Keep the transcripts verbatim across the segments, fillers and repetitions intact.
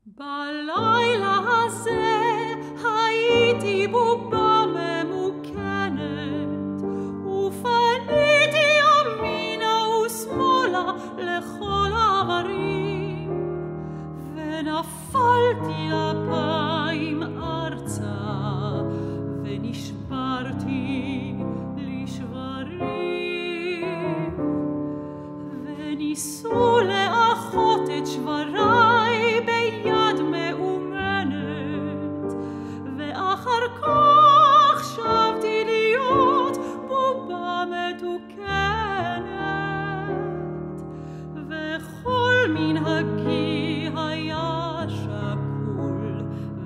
בלילה הזה הייתי בובה ממוכנת, ופניתי ימינה ושמאלה לכל העברים, ונפלתי אפיים ארצה, ונשברתי לשברים, וניסו לאחות את שבריי ביד מאומנת, ואחר כך שבתי להיות בובה מתוקנת, וכל מנהגי היה שקול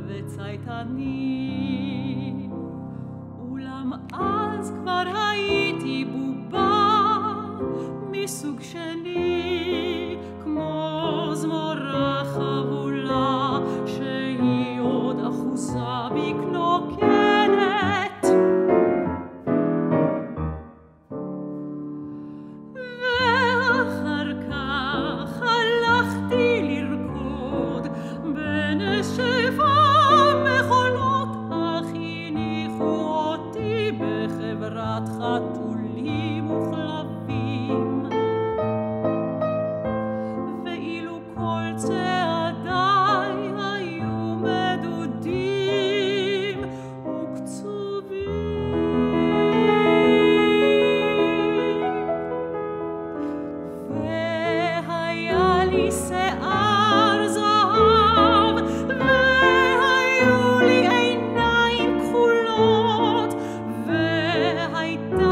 וצייתני, אולם אז כבר הייתי בובה מסוג שני, כמו זמורה חבולה שהיא עוד אחוזה בקנוקנת. ואחר כך הלכתי לרקוד בנשבה מכונות, אך הניחו אותי בחברת חתולים וכלבים, ואילו כל צעדיי היו מדודים וקצובים, והיה לי שיער זהב, והיו לי עיניים כחולות, והייתה